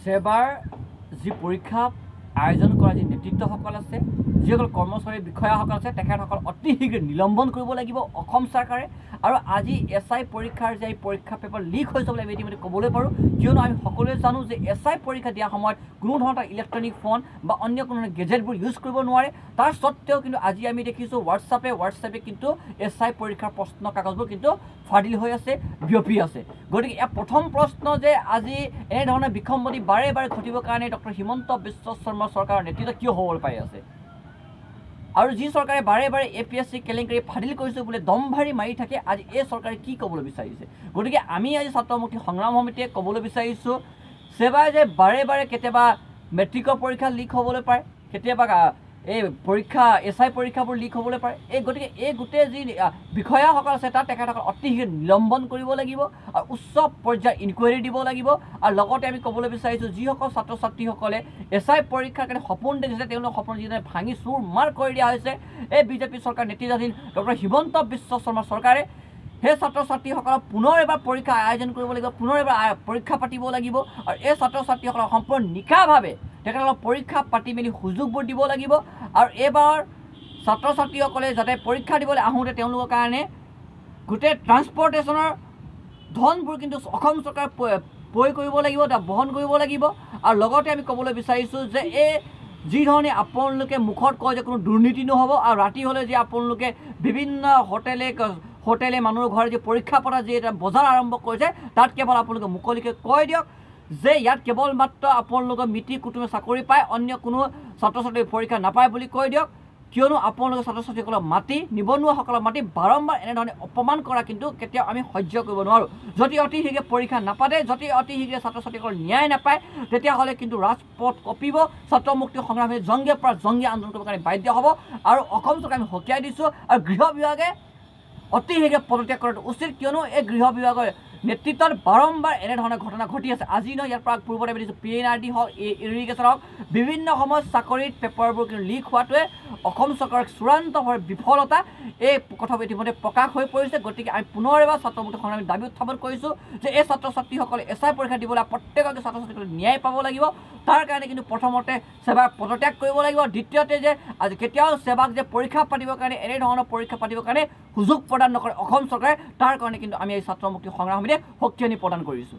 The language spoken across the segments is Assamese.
সেবার যি পরীক্ষা আয়োজন করা যে নেতৃত্বসকল আছে, যিসকল কৰ্মচাৰী বিষয়াসকল আছে, তেখেতসকল অতি শীঘ্ৰে নিলম্বন কৰিব লাগিব অসম চৰকাৰে। আৰু আজি SI পৰীক্ষাৰ যে পৰীক্ষা পেপাৰ লিক হৈছে বুলি আমি ইতিমধ্যে ক'বলৈ পাৰোঁ, কিয়নো আমি সকলোৱে জানো যে SI পৰীক্ষা দিয়াৰ সময়ত কোনো ধৰণৰ ইলেক্ট্ৰনিক ফোন বা অন্য কোনো গেজেটবোৰ ইউজ কৰিব নোৱাৰে। তাৰ স্বত্তেও কিন্তু আজি আমি দেখিছোঁ হোৱাটছএপে কিন্তু SI পৰীক্ষাৰ প্ৰশ্ন কাগজবোৰ কিন্তু ফাদিল হৈ আছে, বিয়পি আছে। গতিকে ইয়াৰ প্ৰথম প্ৰশ্ন যে আজি এনেধৰণৰ বিসম্বাদী বাৰে বাৰে ঘটিবৰ কাৰণে ডক্টৰ হিমন্ত বিশ্ব শৰ্মা চৰকাৰৰ নেতৃত্ব কিয় হ'বলৈ পাই আছে, আৰু যি চৰকাৰে বাৰে বাৰে APSC কেলেংকাৰী ফাদিল কৰিছে বোলে দমভাৰি মাৰি থাকে, আজি এই চৰকাৰে কি ক'বলৈ বিচাৰিছে। গতিকে আমি আজি ছাত্ৰ মুক্তি সংগ্ৰাম সমিতিয়ে ক'বলৈ বিচাৰিছোঁ, সেবাই যে বাৰে বাৰে কেতিয়াবা মেট্ৰিকৰ পৰীক্ষা লিক হ'বলৈ পাৰে, কেতিয়াবা এই পৰীক্ষা SI পৰীক্ষাবোৰ লিক হ'বলৈ পাৰে। গতিকে এই গোটেই যি বিষয়াসকল আছে তাত তেখেতসকল অতি শীঘ্ৰে নিলম্বন কৰিব লাগিব আৰু উচ্চ পৰ্যায়ৰ ইনকুৱাৰী দিব লাগিব। আৰু লগতে আমি ক'বলৈ বিচাৰিছোঁ, যিসকল ছাত্ৰ ছাত্ৰীসকলে SI পৰীক্ষাৰ কাৰণে সপোন দেখিছে, তেওঁলোকৰ সপোন যিদৰে ভাঙি চুৰ মাৰ কৰি দিয়া হৈছে এই বিজেপি চৰকাৰ নেতৃত্বাধীন ডক্টৰ হিমন্ত বিশ্ব শৰ্মা চৰকাৰে, সেই ছাত্ৰ ছাত্ৰীসকলক পুনৰ এবাৰ পৰীক্ষা আয়োজন কৰিব লাগিব, পুনৰ এবাৰ পৰীক্ষা পাতিব লাগিব। আৰু এই ছাত্ৰ ছাত্ৰীসকলক সম্পূৰ্ণ নিকাভাৱে তেখেতসকলক পৰীক্ষা পাতি মেলি সুযোগবোৰ দিব লাগিব। আৰু এইবাৰ ছাত্ৰ ছাত্ৰীসকলে যাতে পৰীক্ষা দিবলৈ আহোঁতে তেওঁলোকৰ কাৰণে গোটেই ট্ৰান্সপৰ্টেশ্যনৰ ধনবোৰ কিন্তু অসম চৰকাৰে প্ৰয়োগ কৰিব লাগিব, বহন কৰিব লাগিব। আৰু লগতে আমি ক'বলৈ বিচাৰিছোঁ যে এই যিধৰণে আপোনালোকে মুখত কয় যে কোনো দুৰ্নীতি নহ'ব, আৰু ৰাতি হ'লে যে আপোনালোকে বিভিন্ন হোটেলে মানুহৰ ঘৰত যে পৰীক্ষা পতা যি এটা বজাৰ আৰম্ভ কৰিছে, তাত কেৱল আপোনালোকে মুকলিকৈ কৈ দিয়ক যে ইয়াত কেৱল মাত্ৰ আপোনালোকৰ মিতিৰ কুটুমে চাকৰি পায়, অন্য কোনো ছাত্ৰ ছাত্ৰীয়ে পৰীক্ষা নাপায় বুলি কৈ দিয়ক। কিয়নো আপোনালোকে ছাত্ৰ ছাত্ৰীসকলক মাতি, নিবনুৱাসকলক মাতি বাৰম্বাৰ এনেধৰণে অপমান কৰা কিন্তু কেতিয়াও আমি সহ্য কৰিব নোৱাৰোঁ। যদি অতি শীঘ্ৰে পৰীক্ষা নাপাতে, যদি অতি শীঘ্ৰে ছাত্ৰ ছাত্ৰীসকল ন্যায় নাপায়, তেতিয়াহ'লে কিন্তু ৰাজপথ কঁপিব, ছাত্ৰ মুক্তি সংগ্ৰামী জংগীৰ পৰা জংগী আন্দোলন কৰিবৰ কাৰণে বাধ্য হ'ব। আৰু অসম চৰকাৰে আমি সকীয়াই দিছোঁ, আৰু গৃহ বিভাগে অতি শীঘ্ৰে পদত্যাগ কৰাটো উচিত, কিয়নো এই গৃহ বিভাগৰ নেতৃত্বত বাৰম্বাৰ এনেধৰণৰ ঘটনা ঘটি আছে। আজি নহয়, ইয়াৰ পৰা পূৰ্বতে আমি দেখিছোঁ PNRD হওক, ইৰিগেশ্যন হওক, বিভিন্ন সময়ত চাকৰিত পেপাৰবোৰ কিন্তু লিক হোৱাটোৱে অসম চৰকাৰৰ চূড়ান্তভাৱে বিফলতা, এই কথাবোৰ ইতিমধ্যে প্ৰকাশ হৈ পৰিছে। গতিকে আমি পুনৰ এবাৰ ছাত্ৰ মুক্তি সংগ্ৰামী দাবী উত্থাপন কৰিছোঁ যে এই ছাত্ৰ ছাত্ৰীসকলে SI পৰীক্ষা দিবলৈ প্ৰত্যেককে ছাত্ৰ ছাত্ৰীসকলে ন্যায় পাব লাগিব। তাৰ কাৰণে কিন্তু প্ৰথমতে সেবাক পদত্যাগ কৰিব লাগিব, দ্বিতীয়তে যে আজি কেতিয়াও সেবাক যে পৰীক্ষা পাতিবৰ কাৰণে, এনেধৰণৰ পৰীক্ষা পাতিবৰ কাৰণে সুযোগ প্ৰদান নকৰে অসম চৰকাৰে, তাৰ কাৰণে কিন্তু আমি এই ছাত্ৰ মুক্তি সংগ্ৰাম সমিতিয়ে শক্তিশালী প্ৰদান কৰিছোঁ।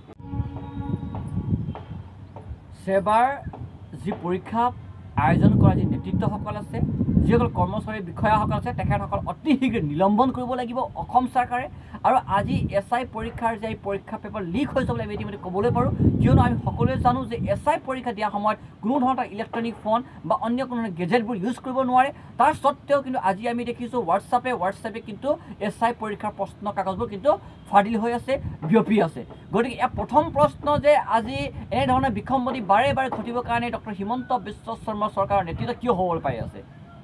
সেবাৰ যি পৰীক্ষা আয়োজন কৰা যি নেতৃত্বসকল আছে, যিসকল কৰ্মচাৰী বিষয়াসকল আছে, তেখেতসকল অতি শীঘ্ৰে নিলম্বন কৰিব লাগিব অসম চৰকাৰে। আৰু আজি SI পৰীক্ষাৰ যে পৰীক্ষা পেপাৰ লিক হৈছে বুলি আমি ইতিমধ্যে ক'বলৈ পাৰোঁ, কিয়নো আমি সকলোৱে জানো যে SI পৰীক্ষা দিয়াৰ সময়ত কোনো ধৰণৰ ইলেক্ট্ৰনিক ফোন বা অন্য কোনো গেজেটবোৰ ইউজ কৰিব নোৱাৰে। তাৰ স্বত্তেও কিন্তু আজি আমি দেখিছোঁ হোৱাটছএপে কিন্তু SI পৰীক্ষাৰ প্ৰশ্ন কাগজবোৰ কিন্তু ফাদিল হৈ আছে, বিয়পি আছে। গতিকে ইয়াৰ প্ৰথম প্ৰশ্ন যে আজি এনেধৰণৰ বিসম্বাদী বাৰে বাৰে ঘটিবৰ কাৰণে ডক্টৰ হিমন্ত বিশ্ব শৰ্মা চৰকাৰৰ নেতৃত্ব কিয় হ'বলৈ পাই আছে,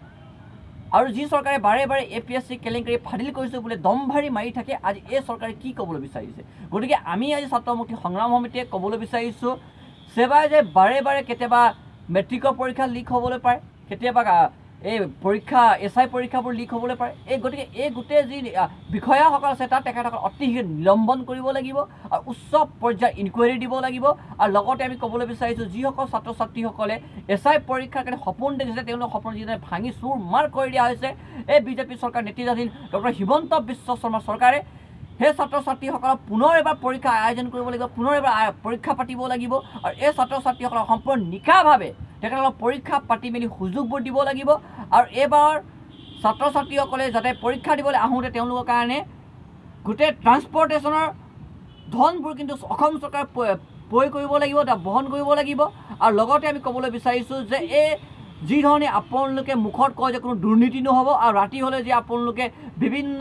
আৰু যি চৰকাৰে বাৰে বাৰে APSC কেলেংকাৰী ফাদিল কৰিছে বোলে দমভাৰি মাৰি থাকে, আজি এই চৰকাৰে কি ক'বলৈ বিচাৰিছে। গতিকে আমি আজি ছাত্ৰ মুক্তি সংগ্ৰাম সমিতিয়ে ক'বলৈ বিচাৰিছোঁ, সেবাই যে বাৰে বাৰে কেতিয়াবা মেট্ৰিকৰ পৰীক্ষা লিক হ'বলৈ পাৰে, কেতিয়াবা এই পৰীক্ষা SI পৰীক্ষাবোৰ লিক হ'বলৈ পাৰে। গতিকে এই গোটেই যি বিষয়াসকল আছে তাত তেখেতসকল অতি শীঘ্ৰে নিলম্বন কৰিব লাগিব আৰু উচ্চ পৰ্যায়ৰ ইনকুৱাৰী দিব লাগিব। আৰু লগতে আমি ক'বলৈ বিচাৰিছোঁ, যিসকল ছাত্ৰ ছাত্ৰীসকলে SI পৰীক্ষাৰ কাৰণে সপোন দেখিছে, তেওঁলোকৰ সপোন যিদৰে ভাঙি চুৰ মাৰ কৰি দিয়া হৈছে এই বিজেপি চৰকাৰ নেতৃত্বাধীন ডক্টৰ হিমন্ত বিশ্ব শৰ্মা চৰকাৰে, সেই ছাত্ৰ ছাত্ৰীসকলক পুনৰ এবাৰ পৰীক্ষা আয়োজন কৰিব লাগিব, পুনৰ এবাৰ পৰীক্ষা পাতিব লাগিব। আৰু এই ছাত্ৰ ছাত্ৰীসকলক সম্পূৰ্ণ নিকাভাৱে তেখেতসকলক পৰীক্ষা পাতি মেলি সুযোগবোৰ দিব লাগিব। আৰু এইবাৰ ছাত্ৰ ছাত্ৰীসকলে যাতে পৰীক্ষা দিবলৈ আহোঁতে তেওঁলোকৰ কাৰণে গোটেই ট্ৰান্সপৰ্টেশ্যনৰ ধনবোৰ কিন্তু অসম চৰকাৰে প্ৰয়োগ কৰিব লাগিব, বহন কৰিব লাগিব। আৰু লগতে আমি ক'বলৈ বিচাৰিছোঁ যে এই যিধৰণে আপোনালোকে মুখত কয় যে কোনো দুৰ্নীতি নহ'ব, আৰু ৰাতি হ'লে যে আপোনালোকে বিভিন্ন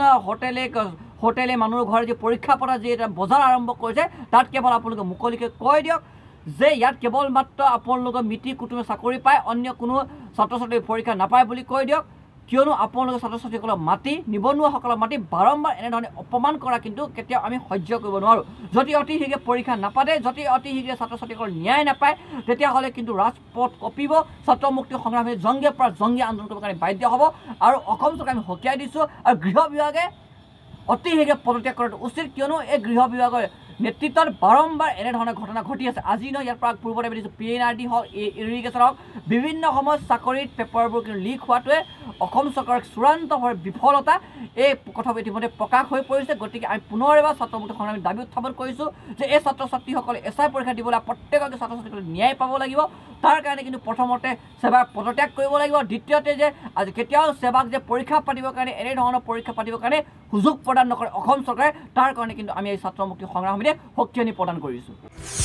হোটেলে মানুহৰ ঘৰত যে পৰীক্ষা পতা যি এটা বজাৰ আৰম্ভ কৰিছে, তাত কেৱল আপোনালোকে মুকলিকৈ কৈ দিয়ক যে ইয়াত কেৱল মাত্ৰ আপোনালোকৰ মিতিৰ কুটুমে চাকৰি পায়, অন্য কোনো ছাত্ৰ ছাত্ৰীয়ে পৰীক্ষা নাপায় বুলি কৈ দিয়ক। কিয়নো আপোনালোকে ছাত্ৰ ছাত্ৰীসকলক মাতি, নিবনুৱাসকলক মাতি বাৰম্বাৰ এনেধৰণে অপমান কৰা কিন্তু কেতিয়াও আমি সহ্য কৰিব নোৱাৰোঁ। যদি অতি শীঘ্ৰে পৰীক্ষা নাপাতে, যদি অতি শীঘ্ৰে ছাত্ৰ ছাত্ৰীসকল ন্যায় নাপায়, তেতিয়াহ'লে কিন্তু ৰাজপথ কঁপিব, ছাত্ৰ মুক্তি সংগ্ৰামী জংগীৰ পৰা জংগী আন্দোলন কৰিবৰ কাৰণে বাধ্য হ'ব। আৰু অসম চৰকাৰে আমি সকীয়াই দিছোঁ, আৰু গৃহ বিভাগে অতি শীঘ্ৰে পদত্যাগ কৰাটো উচিত, কিয়নো এই গৃহ বিভাগৰ নেতৃত্বত বাৰম্বাৰ এনেধৰণৰ ঘটনা ঘটি আছে। আজি নহয় ইয়াৰ পৰা পূৰ্বতে আমি দেখিছোঁ PNRD হওক ইৰিগেশ্যন হওক বিভিন্ন সময়ত চাকৰিত পেপাৰবোৰ কিন্তু লিক হোৱাটোৱে অসম চৰকাৰৰ চূড়ান্তভাৱে বিফলতা এই কথাবোৰ ইতিমধ্যে প্ৰকাশ হৈ পৰিছে। গতিকে আমি পুনৰ এবাৰ ছাত্ৰ মুক্তি সংগ্ৰামী দাবী উত্থাপন কৰিছোঁ যে এই ছাত্ৰ ছাত্ৰীসকলে এছআই পৰীক্ষা দিবলৈ প্ৰত্যেককে ছাত্ৰ ছাত্ৰীসকলে ন্যায় পাব লাগিব। তাৰ কাৰণে কিন্তু প্ৰথমতে সেবাক পদত্যাগ কৰিব লাগিব। দ্বিতীয়তে যে আজি কেতিয়াও সেবাক যে পৰীক্ষা পাতিবৰ কাৰণে এনেধৰণৰ পৰীক্ষা পাতিবৰ কাৰণে সুযোগ প্ৰদান নকৰে অসম চৰকাৰে, তাৰ কাৰণে কিন্তু আমি এই ছাত্ৰ মুক্তি সংগ্ৰাম সমিতিয়ে শক্তিশালী প্ৰদান কৰিছোঁ।